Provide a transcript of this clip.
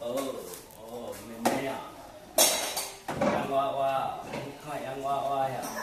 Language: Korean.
妹妹呀，洋娃娃，你看洋娃娃呀。